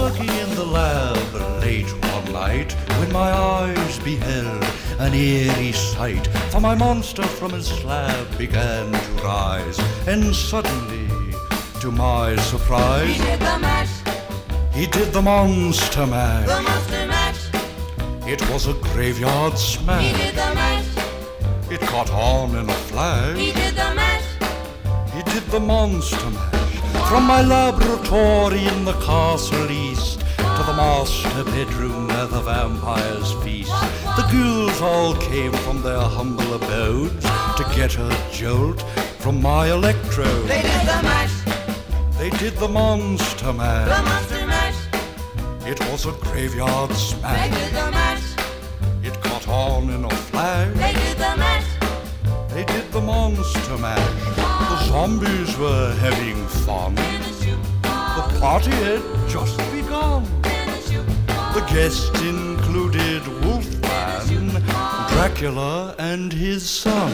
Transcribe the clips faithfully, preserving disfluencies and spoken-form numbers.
working in the lab late one night when my eyes beheld an eerie sight. For my monster from his slab began to rise, and suddenly, to my surprise, he did the mash. He did the monster mash. The monster mash. It was a graveyard smash. He did the mash. It caught on in a flash. He did the mash. He did the monster mash. From my laboratory in the castle east to the master bedroom where the vampires feast, the ghouls all came from their humble abodes to get a jolt from my electrode. They did the mash. They did the monster mash. The monster mash. It was a graveyard They smash. did the mash. It caught on in a flash. They did the mash. They did the monster mash. The zombies were having fun. In a shoe. The party had just begun. In a shoe. The guests included Wolfman, Dracula, and his son.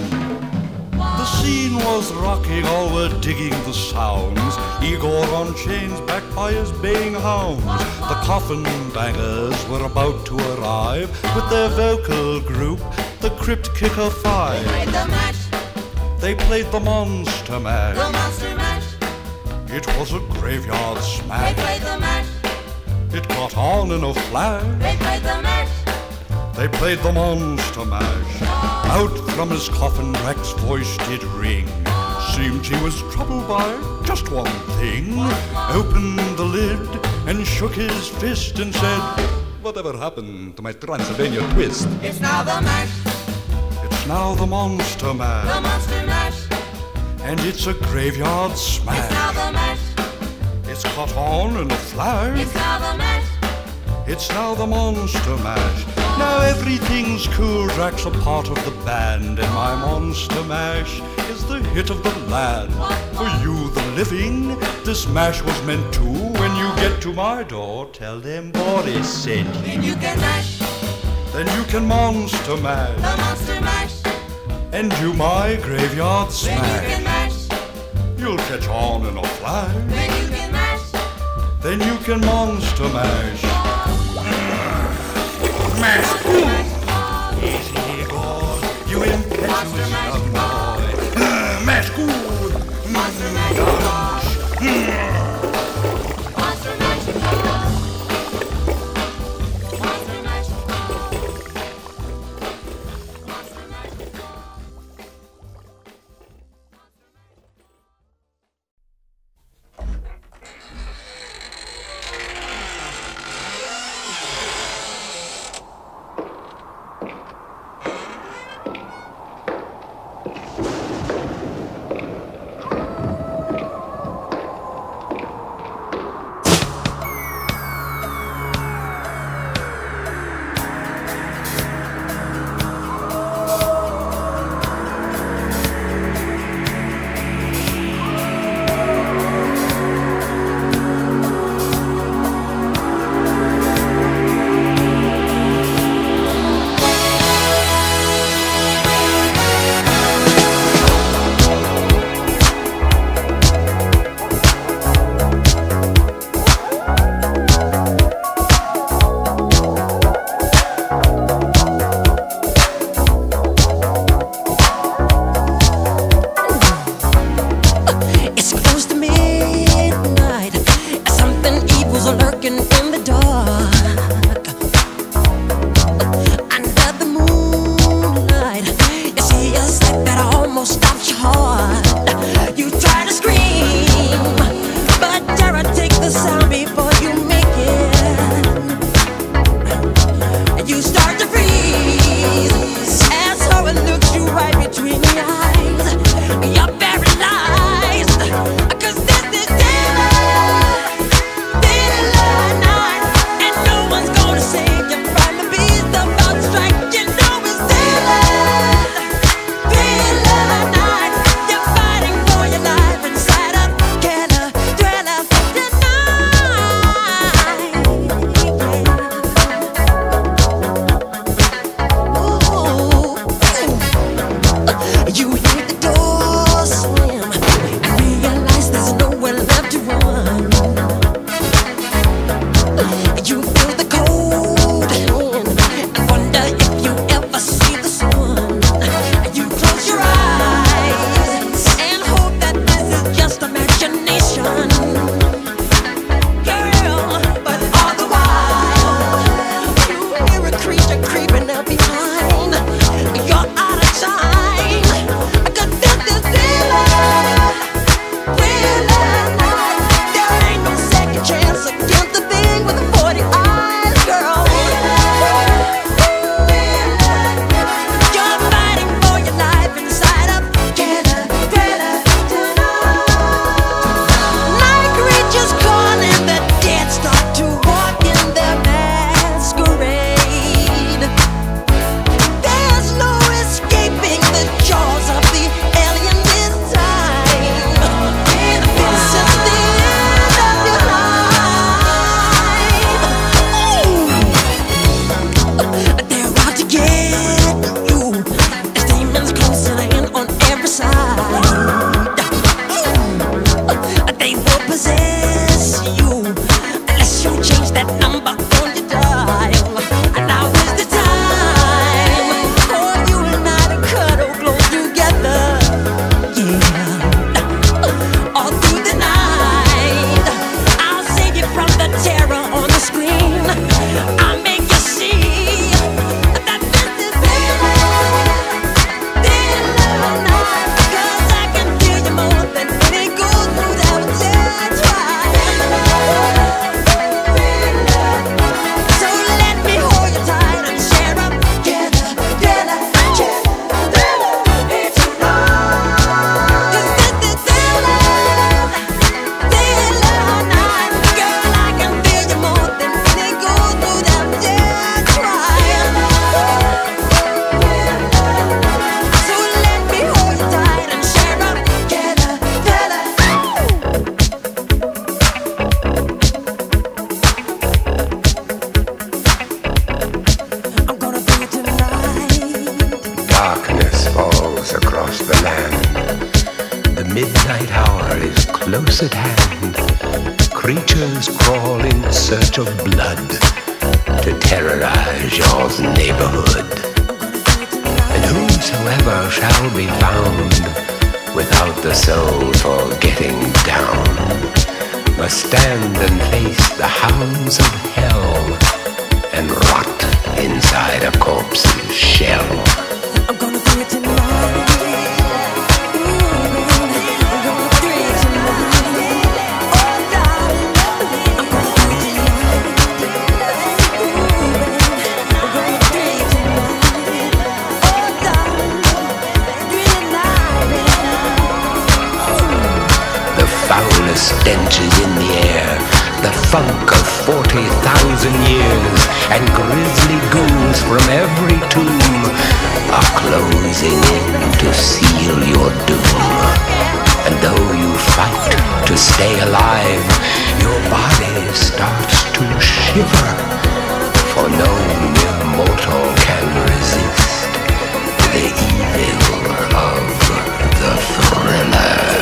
The scene was rocking, all were digging the sounds. Igor on chains, backed by his baying hounds. The coffin bangers were about to arrive with their vocal group, the Crypt Kicker Five. They played the mash. They played the monster mash. The monster mash. It was a graveyard They smash. played the mash. It caught on in a flash. They played the mash. They played the monster mash. Out from his coffin Drac's voice did ring. Seemed he was troubled by just one thing. Opened the lid and shook his fist and said, "Whatever happened to my Transylvania twist?" It's now the mash. It's now the monster mash. The monster mash. And it's a graveyard It's smash. now the mash. It's caught on in a flash. It's now the mash. It's now the monster mash. Now everything's cool, Drac's a part of the band, and my monster mash is the hit of the land. For you, the living, this mash was meant to. When you get to my door, tell them Boris sent you. Then you can mash. Then you can monster mash, The monster mash. and do my graveyard Then you can smash. mash. You'll catch on in a flash. Then you can mash. Then you can monster mash. Mash. Easy, Igor, you impetuous young boy. Mash good. Monster mash. Monster mash. Monster mash. Monster mash. close at hand, creatures crawl in search of blood to terrorize your neighborhood. And whosoever shall be found without the soul for getting down must stand and face the hounds of hell and rot inside a corpse's shell. I'm gonna do it tonight. Stench is in the air, the funk of forty thousand years, and grisly ghouls from every tomb are closing in to seal your doom. And though you fight to stay alive, your body starts to shiver, for no mere mortal can resist the evil of the thriller.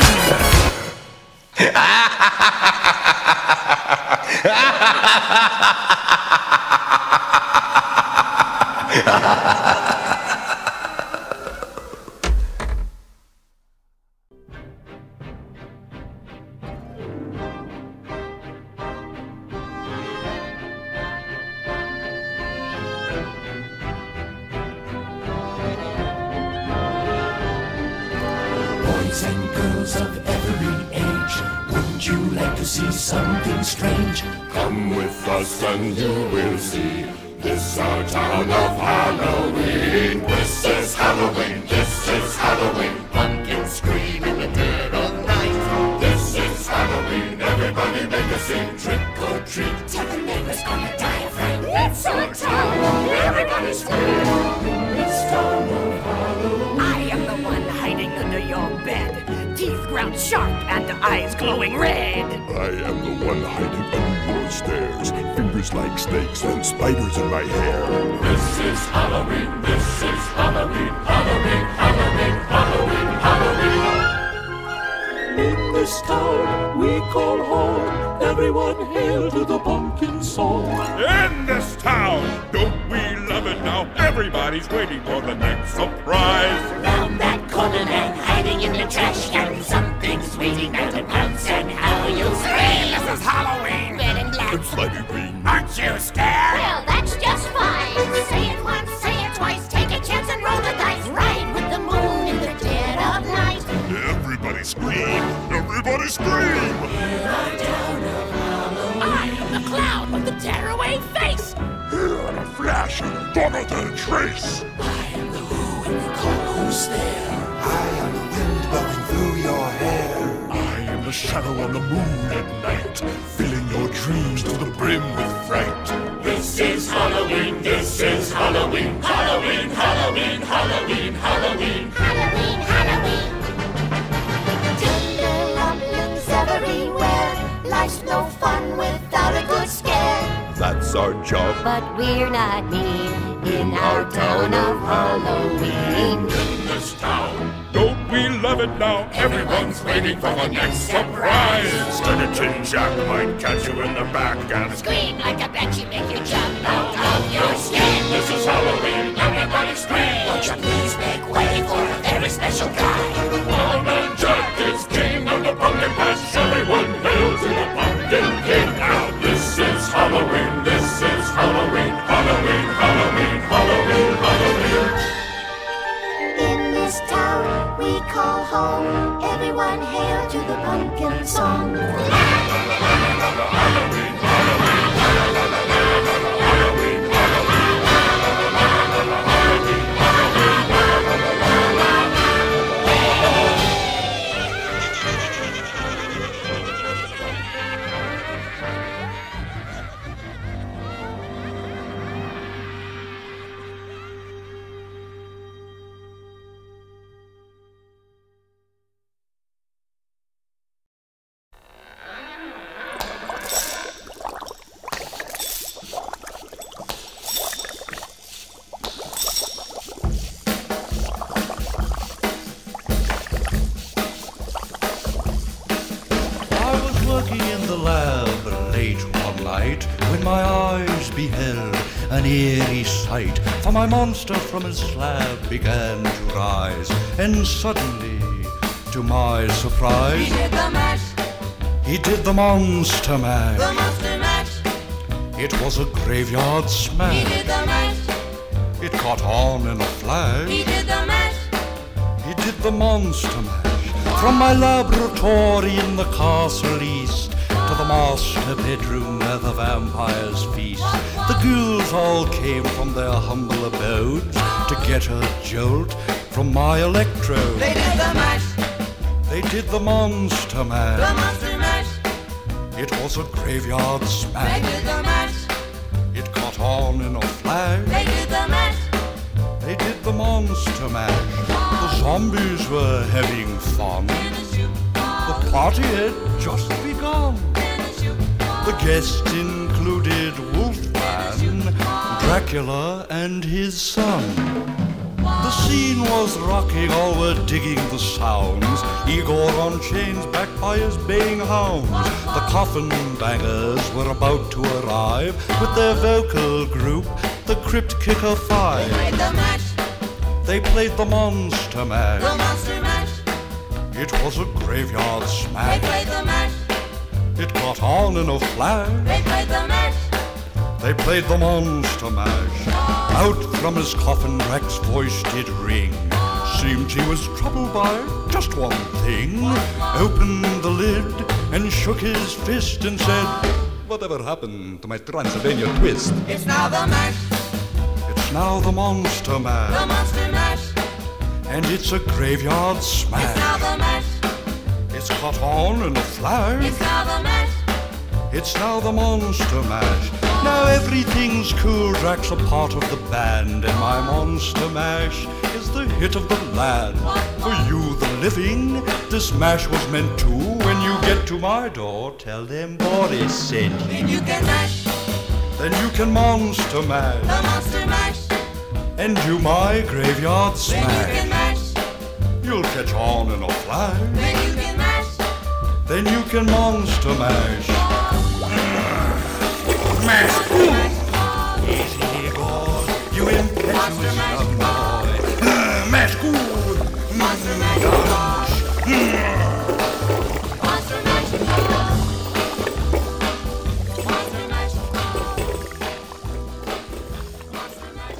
Boys and girls of every age, wouldn't you like to see something strange? Come with us and you will see. This our town of Halloween. This is Halloween, this is Halloween. Pumpkins scream in the dead of night. This is Halloween, everybody make a scene. Trick or treat, Tell the neighbors on the diaphragm. It's our town. Everybody scream. This town of Halloween. I am the one hiding under your bed, teeth ground sharp and eyes glowing red. I am the one hiding under your stairs. Fingers like snakes and spiders in my hair. This is Halloween, this is Halloween, Halloween, Halloween, Halloween, Halloween. In this town we call home, everyone hail to the pumpkin song. In this town, don't we love it now? Everybody's waiting for the next surprise. Round that corner man hiding in the trash can. Something's waiting there to pounce, and how you'll scream. This is Halloween. Red and black. It's slimy green. Aren't you scared? Well, that's just fine. Say it once, say it twice. Take a chance and roll the dice. Ride with the moon in the dead of night. Everybody scream, everybody scream. I am the clown with the tearaway face. Here in a flash, gone without a trace. I am the who and you call who's there. I am the wind blowing through your hair. I am the shadow on the moon at night, filling your dreams to the brim with fright. This is Halloween, this is Halloween, Halloween, Halloween, Halloween, Halloween. Halloween, Halloween. Tender rumblings everywhere. Life's no fun without a good scare. That's our job. But we're not mean in our town of Halloween. In this town, don't we love it now? Everyone's waiting for the next surprise. Skeleton Jack might catch you in the back and Scream like a banshee, make you jump out of your skin. this is Halloween, everybody scream. Won't you please make way for a very special guy? One man Jack is king of the pumpkin patch. Everyone hail to the pumpkin king. Now this is Halloween, this is Halloween, Halloween, Halloween, Halloween, Halloween. In this town we call home. Everyone hail to the pumpkin song. Halloween, Halloween, Halloween, Halloween, Halloween. night when my eyes beheld an eerie sight, for my monster from his slab began to rise, and suddenly, to my surprise, He did the mash, he did the monster mash. the monster mash. It was a graveyard He smash. did the mash, It caught on in a flash. he did the mash. He did the monster mash. From my laboratory in the castle east to the master bedroom where the vampires feast, the ghouls all came from their humble abodes to get a jolt from my electrode. They did the mash, They did the monster the mash. monster mash. It was a graveyard They smash. did the mash, It caught on in a flash. they did the mash. They did the monster mash. The zombies were having fun. The party had just begun. The guests included Wolfman, Dracula, and his son. The scene was rocking, all were digging the sounds. Igor on chains backed by his baying hounds. The coffin bangers were about to arrive with their vocal group, the Crypt Kicker Five. Played the mash, They played the monster mash. the monster mash. It was a graveyard They smash. played the mash, It caught on in a flash. they played the mash. They played the monster mash. Out from his coffin, Drac's voice did ring. Seemed he was troubled by just one thing. Opened the lid and shook his fist and said, "Whatever happened to my Transylvania twist?" It's now the mash, It's now the monster the mash. monster mash. And it's a graveyard It's now smash. the mash, It's caught on in a flash. it's now the mash. It's now the monster mash. Now everything's cool, Drac's a part of the band, and my monster mash is the hit of the land. For you, the living, this mash was meant to. When you get to my door, tell them Boris sent you. Then you can mash, Then you can monster mash, the monster mash. and do my graveyard Then you can smash. mash, You'll catch on in a flash, then you can mash. then you can monster mash. Mash! Easy, Igor, you impetuous young boy. Mash good! Monster mash, monster mash. Monster mash. Monster mash.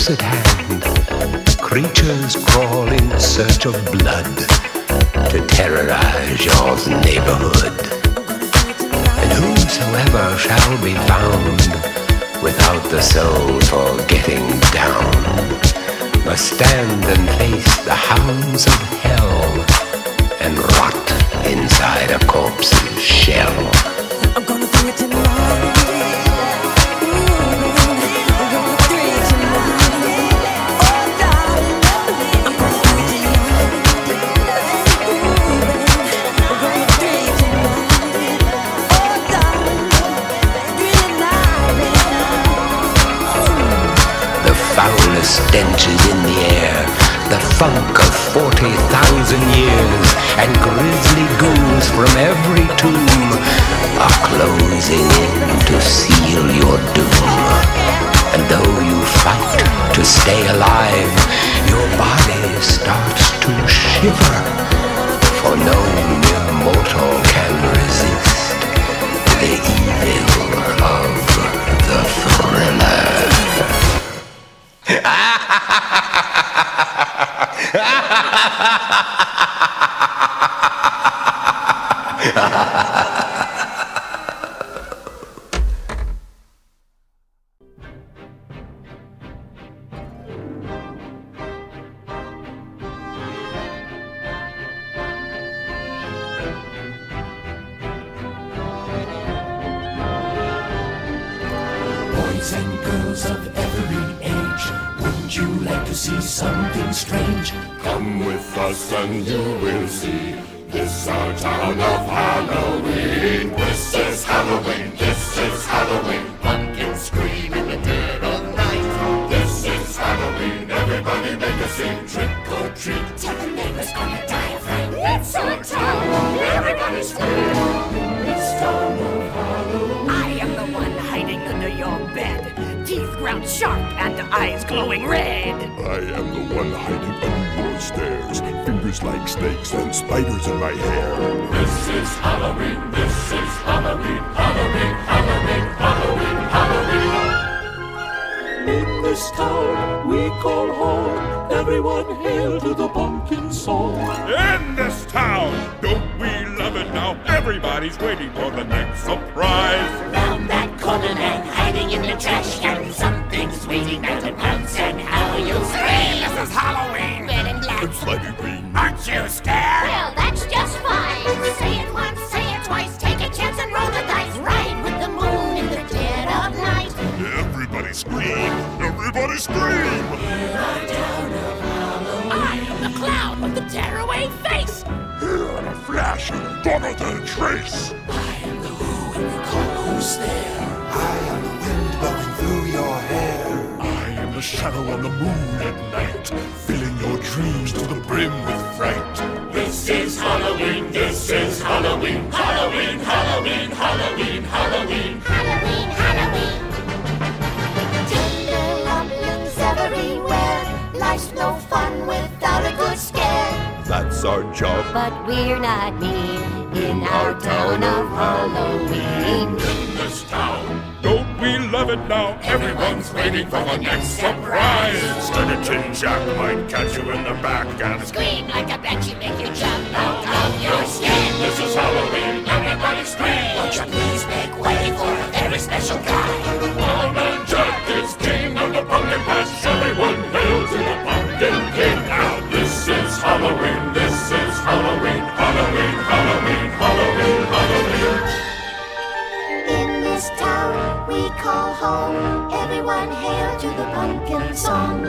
close at hand, creatures crawl in search of blood to terrorize your neighborhood. And whosoever shall be found without the soul for getting down must stand and face the hounds of hell and rot inside a corpse's shell. I'm gonna bring it tonight. Stench is in the air, the funk of forty thousand years, and grisly ghouls from every tomb are closing in to seal your doom. And though you fight to stay alive, your body starts to shiver, for no mere mortal can resist the evil of the thriller. Boys and girls of every age, wouldn't you like to see something strange? Come with us and you will see. This our town of Halloween. This is Halloween. This is Halloween. Pumpkins scream in the dead of night. This is Halloween. Everybody make a scene. Trick or treat. Tell the neighbors gonna die of fright. It's our town. Everybody scream. This town of Halloween. I am the one hiding under your bed, teeth ground sharp and eyes glowing red. I am the one hiding under your stairs, fingers like snakes and spiders in my hair. This is Halloween, this is Halloween, Halloween, Halloween, Halloween, Halloween. In this town we call home, everyone hail to the pumpkin song. In this town, don't we love it now? Everybody's waiting for the next surprise. Round that corner and hiding in the trash can, something's waiting there to pounce, and how you'll scream. This is Halloween. Red and black. It's slimy green. Aren't you scared? Well, that's just fine. Say it once, say it twice, take a chance and roll the dice. Ride with the moon in the dead of night. Everybody scream! Everybody scream! In our town of Halloween. I am the clown with the tearaway face. Here in a flash, gone without a trace. I am the who and we call who's there. I am the wind blowing through your hair. I am the shadow on the moon at night, filling your dreams to the brim with fright. This is Halloween, this is Halloween. Halloween, Halloween, Halloween, Halloween. Halloween, Halloween. Tinderlumblings everywhere. Life's no fun without a good scare. That's our job. But we're not mean in our town of Halloween. In this town, don't we love it now? Everyone's waiting for the next surprise. Instead Tin Jack might catch you in the back and Scream like a banshee, make you jump out of your skin. this is Halloween. Everybody scream! Won't you please make way for a very special guy? Old Man Jack is king of the pumpkin patch. Everyone hail to the pumpkin king. Now this is Halloween. This is Halloween. Halloween. Halloween. Halloween. Halloween. In this town we call home, everyone hail to the pumpkin song.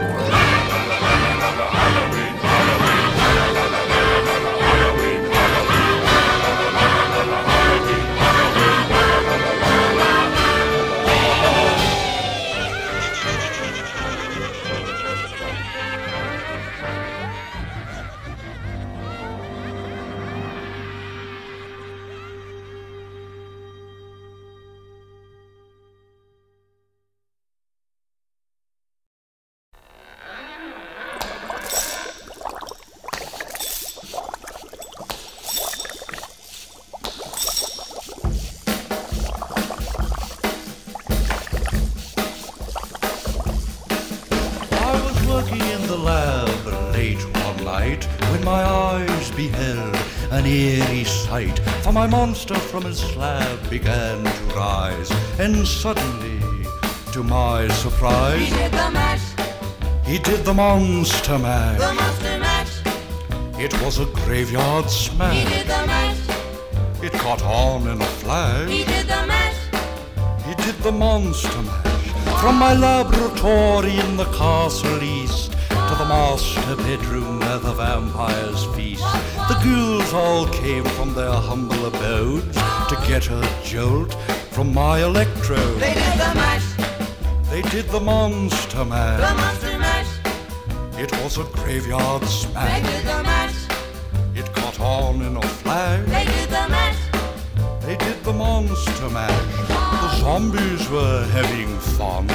an eerie sight, for my monster from his slab began to rise, and suddenly, to my surprise, he did the mash. He did the monster mash. The monster mash. It was a graveyard smash. He did the mash. It caught on in a flash. He did the mash. He did the monster mash. From my laboratory in the castle east to the master bedroom where the vampires feast, the ghouls all came from their humble abodes to get a jolt from my electrode. They did the mash. They did the monster mash. The monster mash. It was a graveyard They smash. did the mash. It caught on in a flash. They did the mash. They did the monster mash. The zombies were having fun.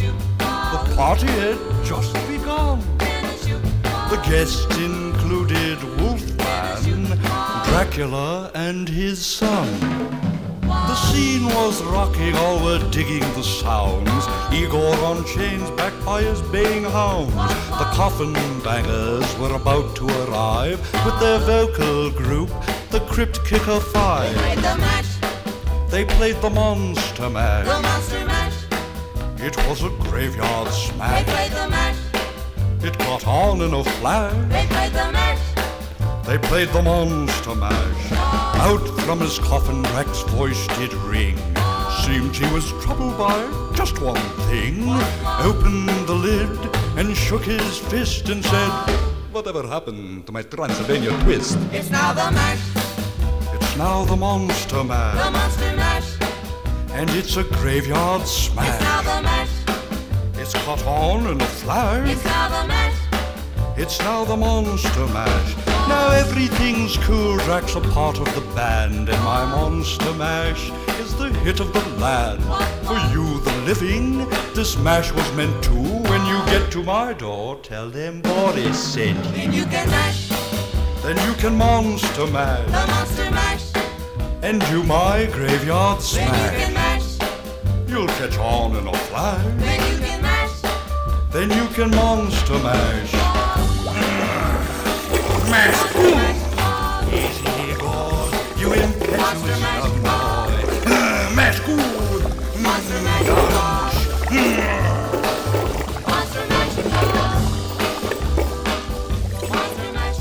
The party had just begun. The guests included Wolfman, Dracula, and his son. The scene was rocking, all were digging the sounds. Igor on chains, backed by his baying hounds. The coffin bangers were about to arrive with their vocal group, the Crypt Kicker Five. They played the mash. They played the monster mash. The monster mash. It was a graveyard They smash. played the mash. It got on in a flash. They played the mash. They played the monster mash. Out from his coffin, Drac's voice did ring. Seemed he was troubled by just one thing. Opened the lid and shook his fist and said, "Whatever happened to my Transylvania twist?" It's now the mash. It's now the monster The mash. monster mash. And it's a graveyard It's now smash. the mash. It's caught on in a flash. It's now the mash. It's now the monster mash. Now everything's cool, Drac's a part of the band, and my monster mash is the hit of the land. For you, the living, this mash was meant to. When you get to my door, tell them Boris sent you. Then you can mash. Then you can monster mash, The monster mash. and do my graveyard Then you can smash. mash. You'll catch on in a flash. Then you can mash. Then you can monster mash. Mash. Easy, Igor, you impetuous young boy. Mash good. Monster mash. Monster mash. Monster mash. Monster mash.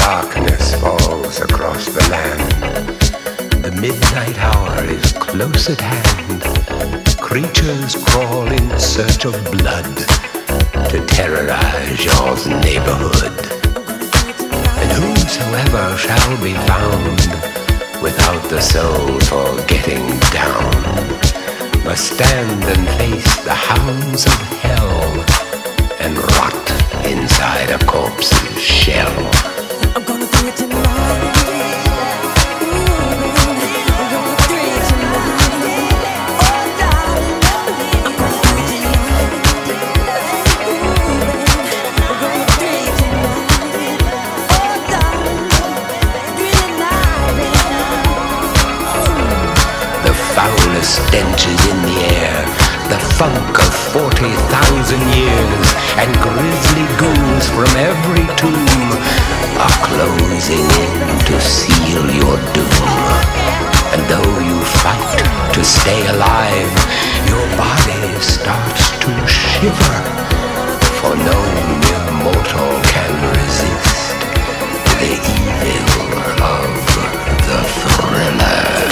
darkness falls across the land. The midnight hour is close at hand. Creatures crawl in search of blood to terrorize your neighborhood. And whosoever shall be found without the soul for getting down must stand and face the hounds of hell and rot inside a corpse's shell. I'm gonna do it tonight. Stench is in the air, the funk of forty thousand years, and grisly ghouls from every tomb are closing in to seal your doom. And though you fight to stay alive, your body starts to shiver, for no mere mortal can resist the evil of the thriller.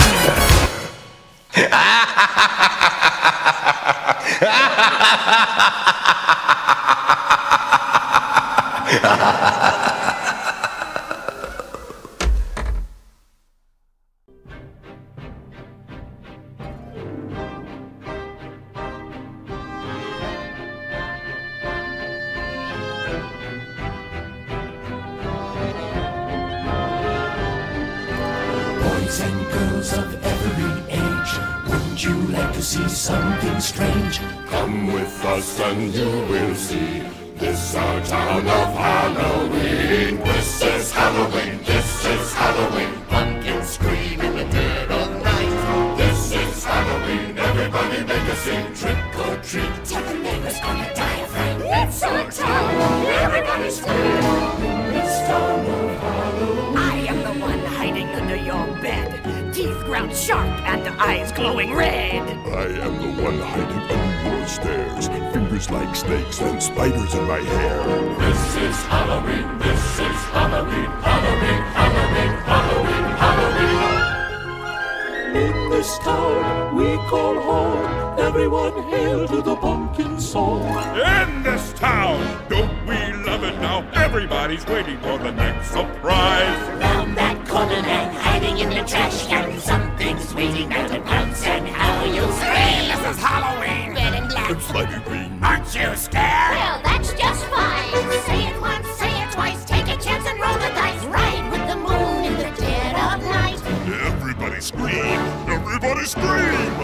Boys and girls of every age, wouldn't you like to see something strange? Come with us and you will see. This our town of Halloween. This is Halloween. This is Halloween. Pumpkins scream in the dead of night. This is Halloween. Everybody make a scene. Trick or treat. Tell the neighbors gonna die of fright. It's our town. Everybody scream. This town of Halloween. I am the one hiding under your bed, teeth ground sharp and eyes glowing red. I am the one hiding under your stairs, fingers like snakes and spiders in my hair. This is Halloween, this is Halloween, Halloween, Halloween, Halloween, Halloween. In this town we call home, everyone hail to the pumpkin song. In this town, don't we love it now? Everybody's waiting for the next surprise. Round that corner and hiding in the trash can, something's waiting there to pounce and how you scream. This is Halloween. Red and black. It's slimy green. Aren't you scared? Well, that's just fine. Say it once, say it twice, take a chance and roll the dice. Ride with the moon in the dead of night. Everybody scream! Everybody scream!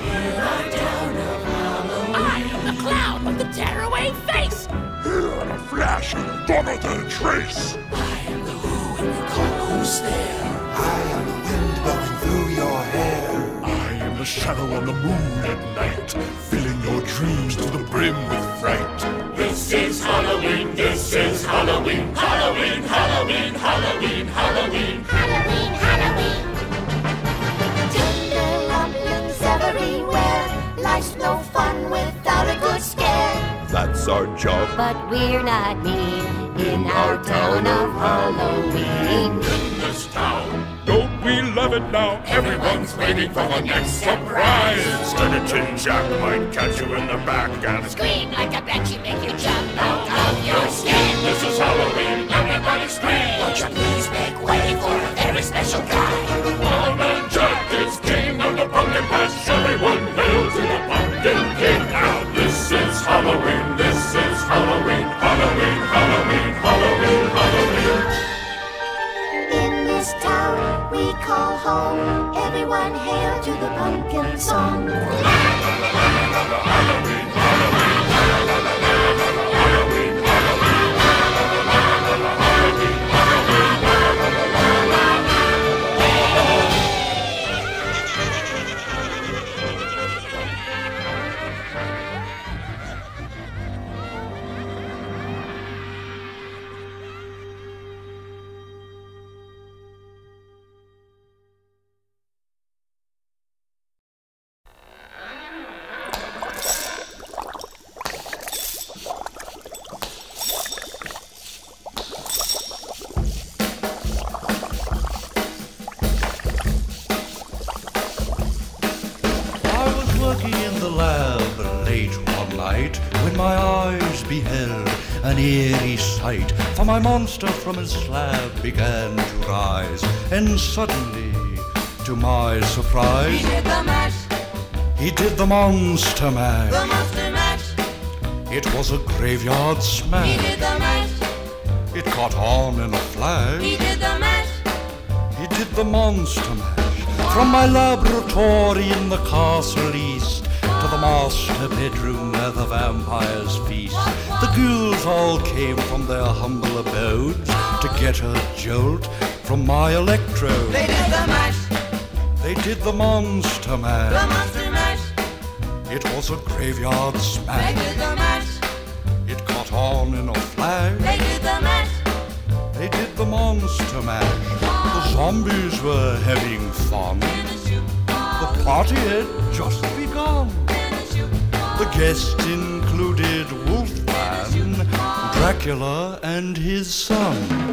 I am the clown with the tearaway face. Here in a flash, gone without a trace. I am the who and we call who's there. I am the wind blowing through your hair. I am the shadow on the moon at night, filling your dreams to the brim with fright. This is Halloween, this is Halloween, Halloween, Halloween, Halloween, Halloween. Halloween, Halloween. Tinderlumblings everywhere. Life's no fun without a good scare. That's our job. But we're not mean in our town of Halloween. In this town, don't we love it now? Everyone's waiting for the next surprise. Skeleton Jack might catch you in the back and Scream like a banshee, make you jump out of your skin. this is Halloween. Everybody scream! Won't you please make way for a very special guy? Old Man Jack is king of the pumpkin patch. Everyone hail to the pumpkin king. Now this is Halloween. This is Halloween. Halloween. Halloween. Halloween. Halloween. In this town we call home. Everyone hail to the pumpkin song. my eyes beheld an eerie sight, for my monster from his slab began to rise, and suddenly, to my surprise, He did the mash, he did the monster mash. the monster mash. It was a graveyard smash. He did the mash, It caught on in a flash. he did the mash. He did the monster mash. From my laboratory in the castle east to the master bedroom where the vampires feast, the ghouls all came from their humble abodes to get a jolt from my electrode. They did the mash, They did the monster the mash. monster mash. It was a graveyard They smash. did the mash, It caught on in a flash. they did the mash. They did the monster mash. The zombies were having fun. The party had just begun. The guests included Wolfman, Dracula, and his son.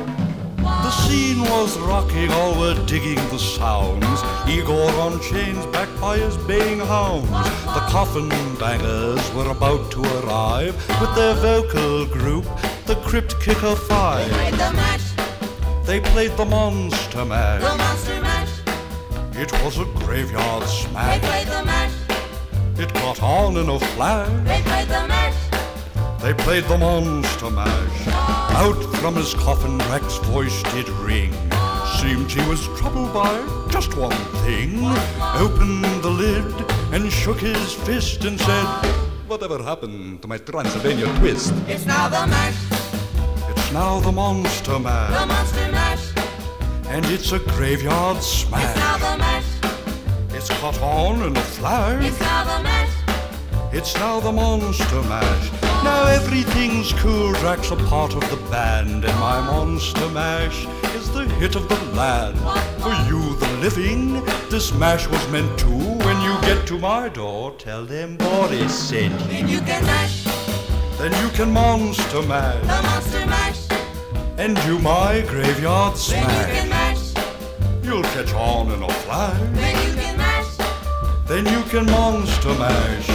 The scene was rocking, all were digging the sounds. Igor on chains, backed by his baying hounds. The coffin bangers were about to arrive with their vocal group, the Crypt Kicker Five. They played the mash, They played the monster the mash. monster mash. It was a graveyard They smash. played the mash, It caught on in a flash. they played the mash. They played the monster mash. Out from his coffin, Drac's voice did ring. Seemed he was troubled by just one thing. Opened the lid and shook his fist and said, "Whatever happened to my Transylvania twist?" It's now the mash, It's now the monster the mash. monster mash. And it's a graveyard It's now smash. the mash, It's caught on in a flash. it's now the mash. It's now the monster mash. Now everything's cool. Drac's a part of the band, and my monster mash is the hit of the land. For you, the living, this mash was meant to. When you get to my door, tell them Boris sent you. Then you can mash, Then you can monster mash the monster mash. and do my graveyard Then you can smash. mash, You'll catch on in a flash. then you can mash. Then you can monster mash.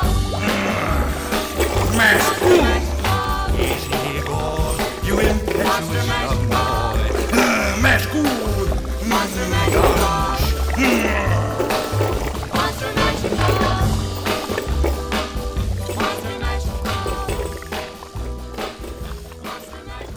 Mash. Easy, Igor. You impetuous young boy. Mash good. Monster mash, monster mash. Monster mash. Monster mash.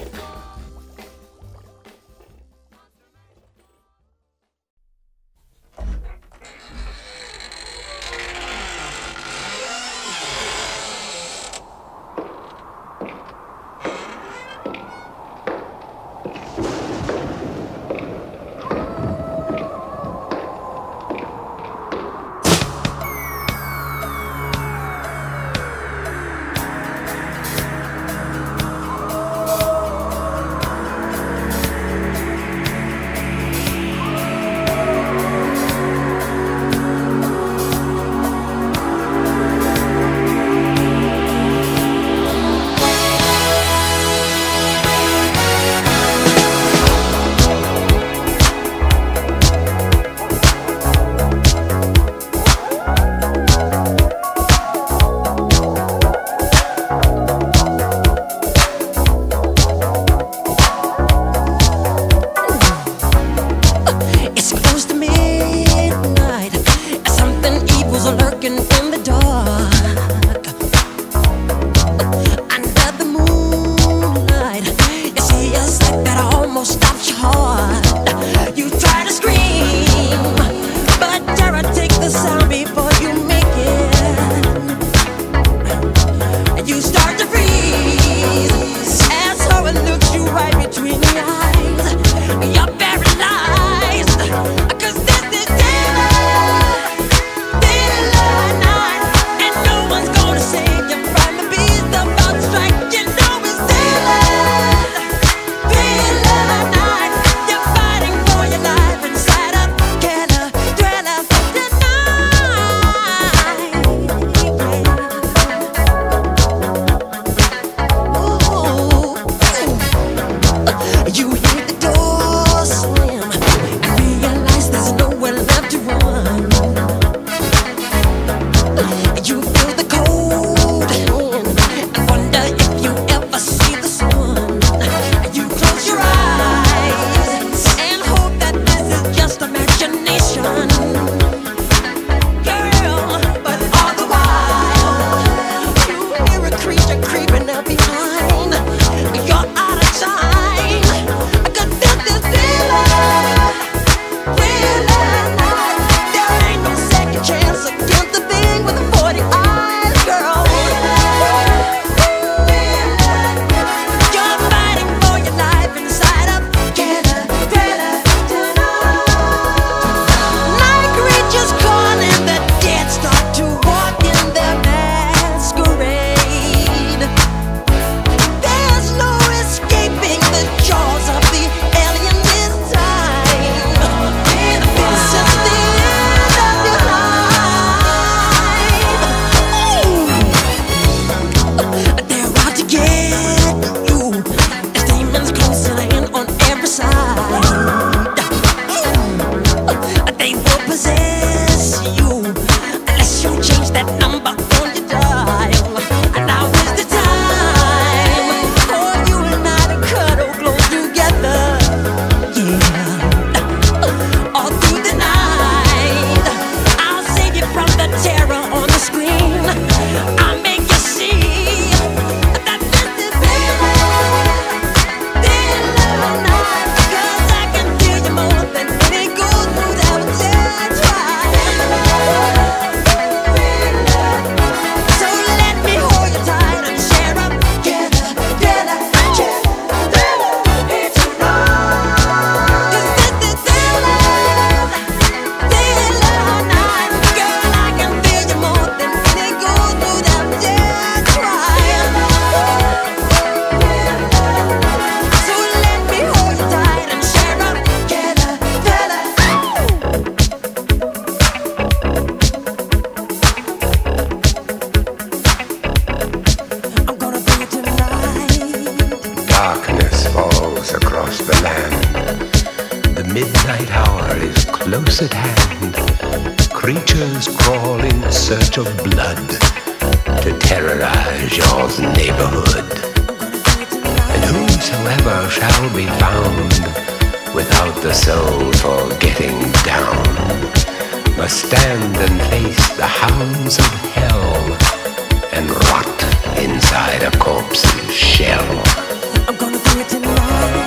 midnight hour is close at hand. Creatures crawl in search of blood to terrorize your neighborhood. And whosoever shall be found without the soul for getting down must stand and face the hounds of hell and rot inside a corpse's shell. I'm gonna do it tonight.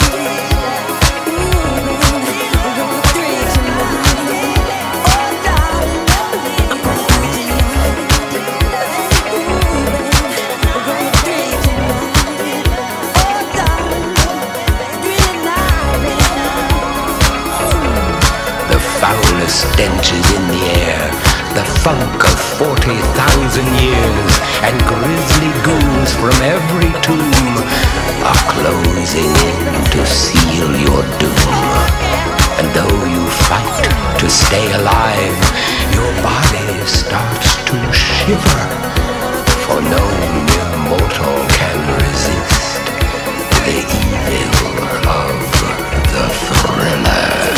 Stench is in the air, the funk of forty thousand years, and grisly ghouls from every tomb are closing in to seal your doom. And though you fight to stay alive, your body starts to shiver, for no mere mortal can resist the evil of the thriller.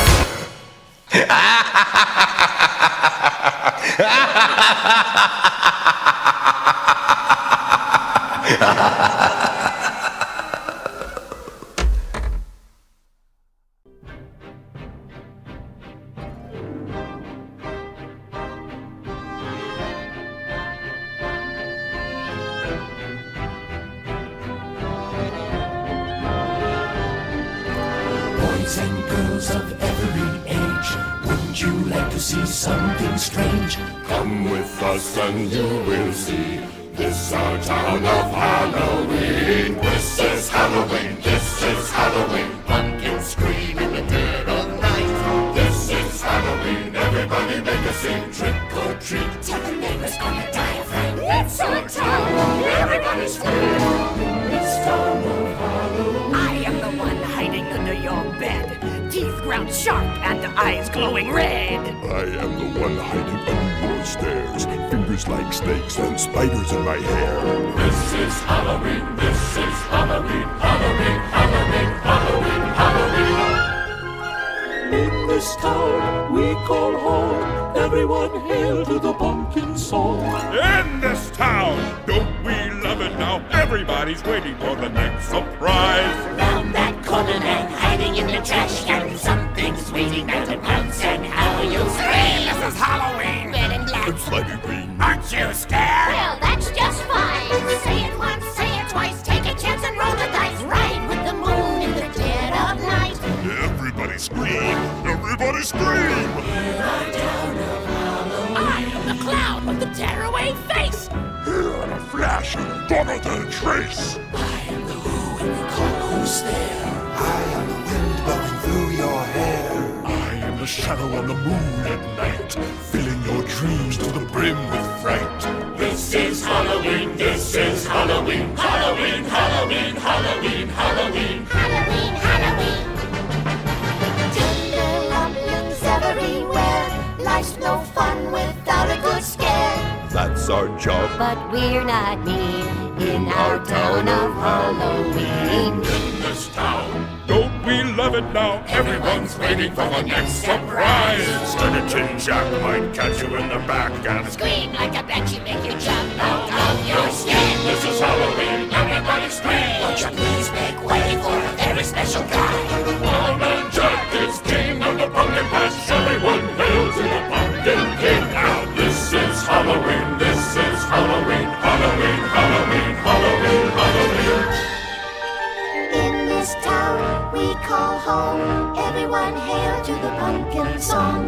Boys and girls of every age, wouldn't you like to see something strange? Come with us and you will see. This our town of Halloween. This is Halloween. This is Halloween. Pumpkins scream in the dead of night. This is Halloween. Everybody make a scene. Trick or treat. Tell the neighbors gonna die of fright. It's our town. Everybody scream. This town of Halloween. I am the one hiding under your bed, teeth ground sharp and eyes glowing red. I am the one hiding under your stairs, fingers like snakes and spiders in my hair. This is Halloween, this is Halloween, Halloween, Halloween, Halloween, Halloween. In this town we call home, everyone hail to the pumpkin song. In this town, don't we love it now? Everybody's waiting for the next surprise. Round that corner and hiding in the trash can, something's waiting there to pounce and how you'll scream. This is Halloween. Red and black. And slimy green. Aren't you scared? Well, that's just fine. Say it once, say it twice, take a chance and roll the dice. Ride with the moon in the dead of night. Everybody scream! Everybody scream! I am the clown with the tearaway face. Here in a flash, gone without a trace. I am the who and you call who's there. I am the wind blowing through your hair. I am the shadow on the moon at night, filling your dreams to the brim with fright. This is Halloween, this is Halloween, Halloween, Halloween, Halloween, Halloween. Halloween, Halloween. Tinderlumpions everywhere. Life's no fun without a good scare. That's our job. But we're not mean in our town of Halloween. In this town, don't we love it now? Everyone's waiting for the next surprise. Skeleton Jack might catch you in the back and Scream like a banshee, make you jump out of your skin. this is Halloween. Everybody scream! Won't you please make way for a very special guy? Old Man Jack is king of the pumpkin patch. Everyone hail to the pumpkin king. Now this is Halloween. This is Halloween. Halloween. Halloween. Halloween. Halloween. In this town we call home, everyone hail to the pumpkin song.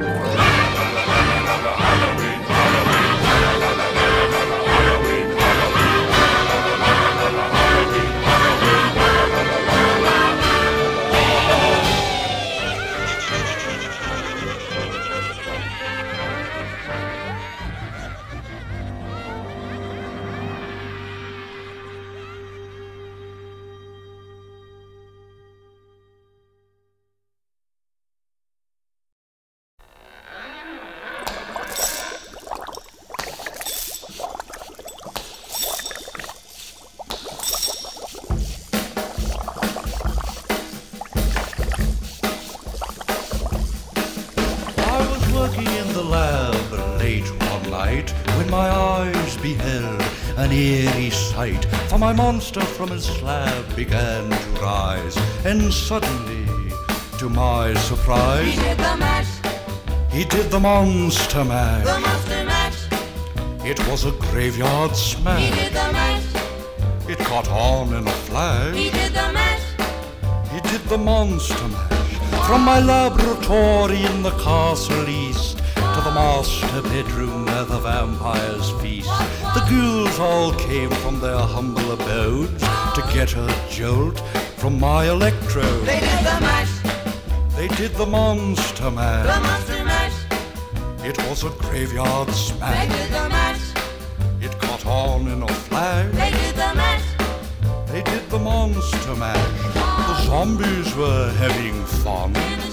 working in the lab late one night when my eyes beheld an eerie sight. For my monster from his slab began to rise, and suddenly, to my surprise, He did the mash, he did the monster mash. the monster mash. It was a graveyard smash. He did the mash, It caught on in a flash. he did the mash. He did the monster mash. From my laboratory in the castle east to the master bedroom where the vampires feast, the ghouls all came from their humble abodes to get a jolt from my electrode. They did the mash, They did the monster the mash. monster mash. It was a graveyard They smash. did the mash, It caught on in a flash. they did the mash. They did the monster mash. The zombies were having fun.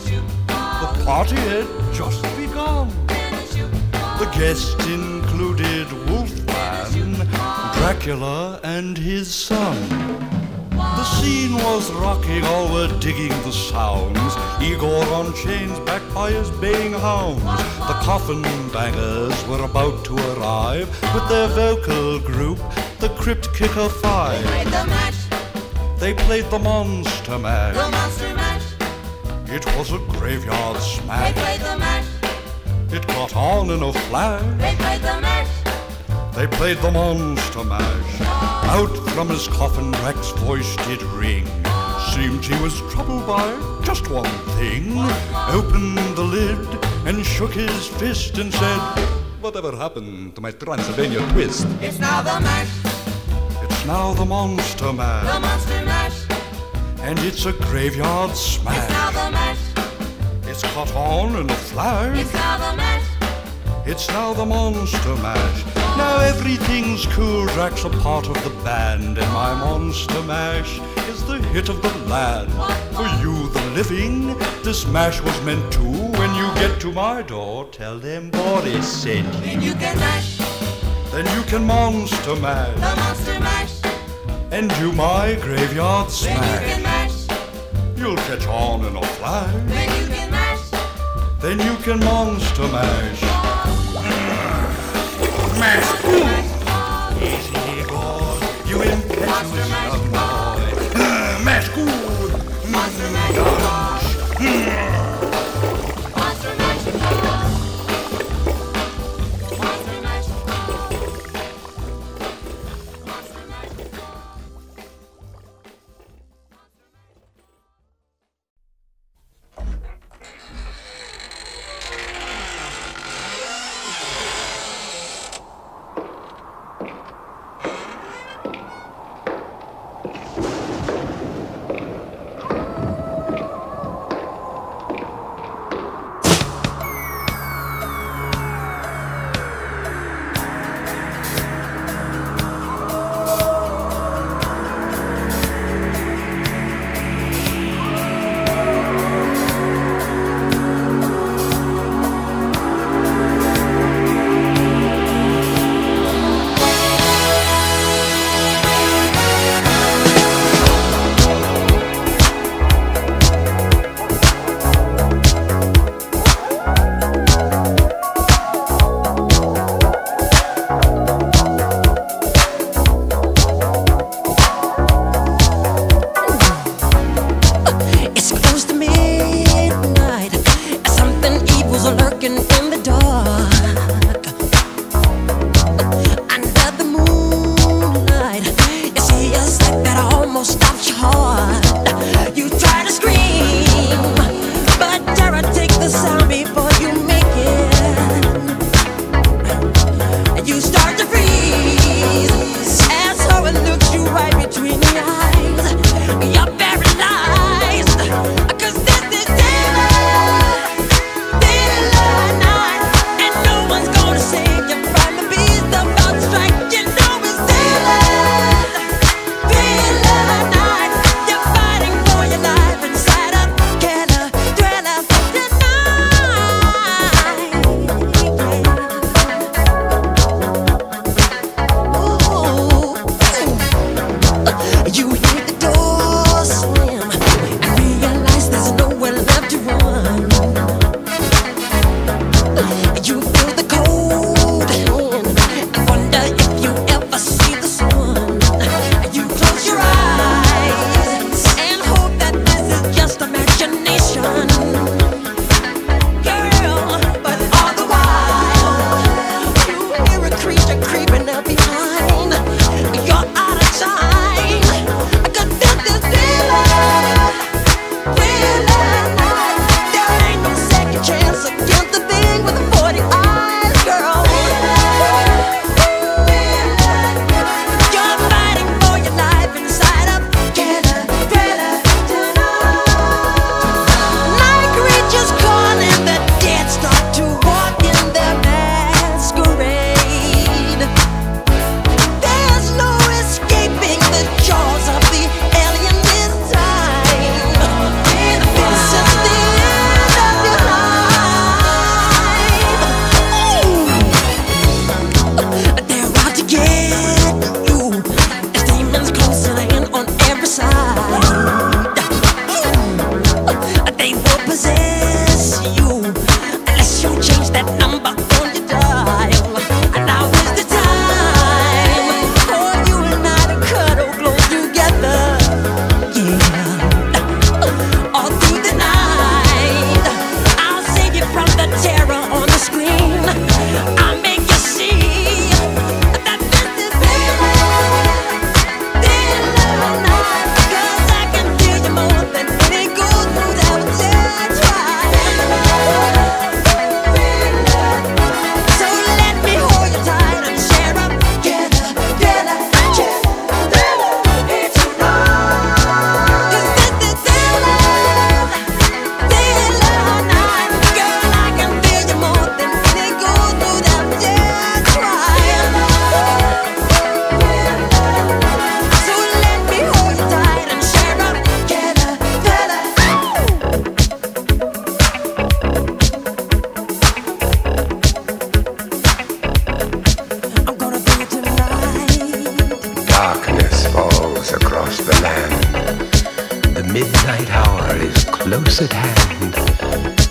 The party had just begun. The guests included Wolfman, Dracula, and his son. The scene was rocking, all were digging the sounds. Igor on chains, backed by his baying hounds. The coffin bangers were about to arrive with their vocal group, the Crypt Kicker Five. They played the mash, They played the monster mash. the monster mash. It was a graveyard They smash. played the mash, It caught on in a flash. they played the mash. They played the monster mash. Out from his coffin, Rex's voice did ring. Seemed he was troubled by just one thing. Opened the lid and shook his fist and said, "Whatever happened to my Transylvania twist?" It's now the mash, It's now the monster the mash. monster mash. And it's a graveyard It's smash. now the mash, It's caught on in a flash. it's now the mash. It's now the monster mash. Now everything's cool. Drax a part of the band, and my monster mash is the hit of the land. For you, the living, this mash was meant to. When you get to my door, tell them Boris sent you. Then you can mash, Then you can monster mash the monster mash. and do my graveyard Then you can smash. mash, You'll catch on in a flash. then you can mash. Then you can monster mash. Mash. Easy, Igor, you impetuous young boy. Mash good. Monster mash, monster mash. Monster mash. Monster mash.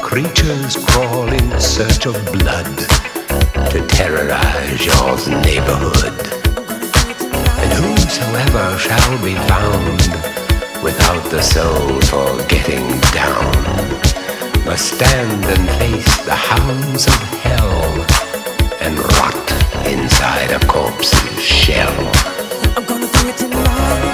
creatures crawl in search of blood to terrorize your neighborhood. And whosoever shall be found without the soul for getting down must stand and face the hounds of hell and rot inside a corpse's shell. I'm gonna do it tonight.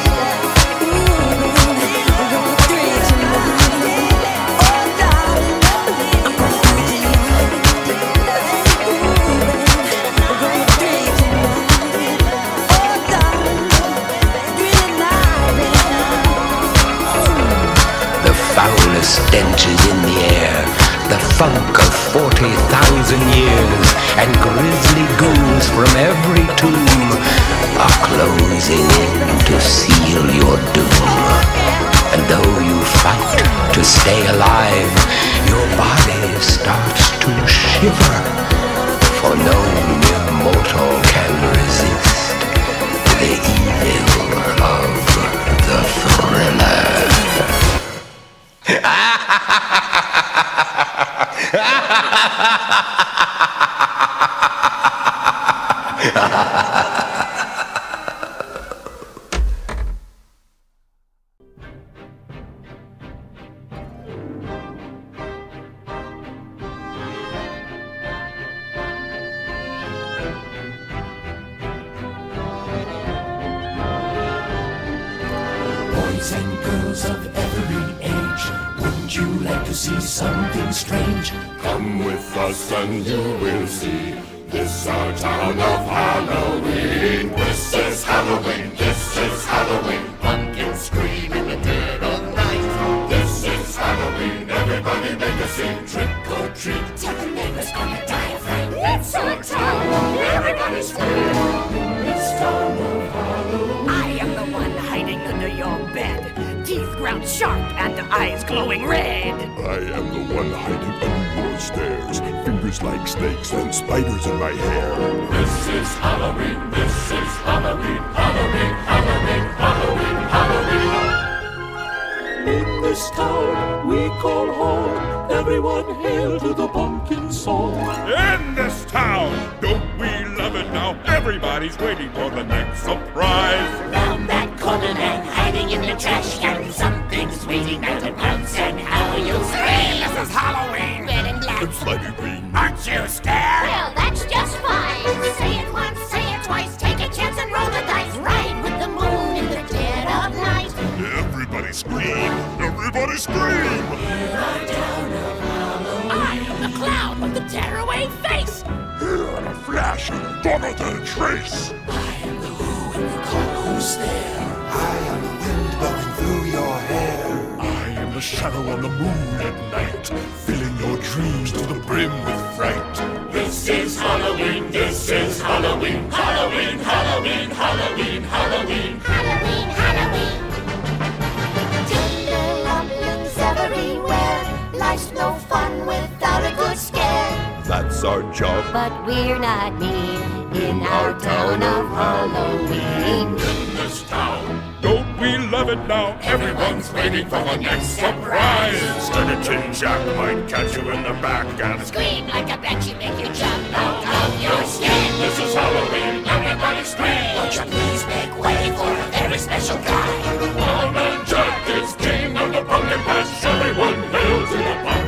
Stench is in the air, the funk of forty thousand years, and grisly ghouls from every tomb are closing in to seal your doom. And though you fight to stay alive, your body starts to shiver, for no mere mortal can resist the evil of the thriller. Boys and girls of every age, wouldn't you like to see something strange? Come with us and you will see. This our town of Halloween. This is Halloween. This is Halloween. Pumpkins scream in the dead of night. This is Halloween. Everybody make a scene. Trick or treat. Tell the neighbors gonna die of fright. It's our town. Everybody scream. This town of Halloween. I am the one hiding under your bed. Teeth ground sharp and eyes glowing red. I am the one hiding under your stairs. Fingers like snakes and spiders in my hair. This is Halloween. This is Halloween. Halloween. Halloween. Halloween. Halloween. In this town we call home. Everyone hail to the pumpkin song. In this town, don't we love it now? Everybody's waiting for the next surprise. Round that corner and hiding in the trash can, something's waiting there to pounce, and how you'll scream. This is Halloween. Red and black. It's slimy green. Aren't you scared? Well, that's just fine. Say it once, say it twice, take a chance and roll the dice. Ride with the moon in the dead of night. Everybody scream! Everybody scream! I am the clown with the tearaway face. Here in a flash, gone than trace. I am the who and you call who's there. I am the wind blowing through your hair. I am the shadow on the moon at night, filling your dreams to the brim with fright. This is Halloween, this is Halloween, Halloween, Halloween, Halloween, Halloween. Halloween, Halloween. Tender lumpions everywhere. Life's no fun without a good scare. That's our job. But we're not mean in our town of Halloween. In this town, don't we love it now? Everyone's waiting for the next surprise. Skeleton Jack might catch you in the back and Scream like a banshee, make you jump out of your skin. this is Halloween. Everybody scream! Won't you please make way for a very special guy? One man Jack is king of the pumpkin patch. Everyone hail to the pumpkin.